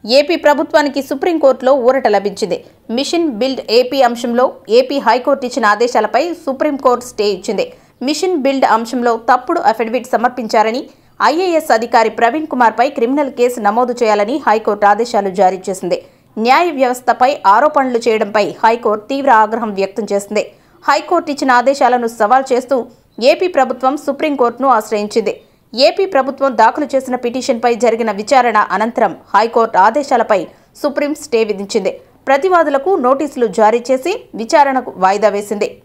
AP ప్రభుత్వానికి సుప్రీంకోర్టులో ఊరట లభించింది. మిషన్ బిల్డ్ ఏపీ అంశంలో ఏపీ హైకోర్టు ఇచ్చిన ఆదేశాలపై సుప్రీంకోర్టు స్టే ఇచ్చింది. మిషన్ బిల్డ్ అంశంలో తప్పుడు అఫిడవిట్ సమర్పించారని ఐఏఎస్ అధికారి ప్రవీణ్ కుమార్ పై క్రిమినల్ కేసు నమోదు చేయాలని హైకోర్టు ఆదేశాలు జారీ చేసింది. న్యాయ వ్యవస్థపై ఆరోపణలు చేయడంపై హైకోర్టు తీవ్ర ఆగ్రహం వ్యక్తం చేసింది. హైకోర్టు ఇచ్చిన ఆదేశాలను సవాల్ చేస్తూ ఏపీ ప్రభుత్వం సుప్రీంకోర్టును ఆశ్రయించింది. ఏపీ ప్రభుత్వం దాఖలు చేసిన పిటిషన్పై జరిగిన విచారణ అనంతరం హైకోర్టు ఆదేశాలపై సుప్రీం స్టే విధించింది. ప్రతివాదులకు నోటీసులు జారీ చేసి విచారణకు వాయిదా వేసింది.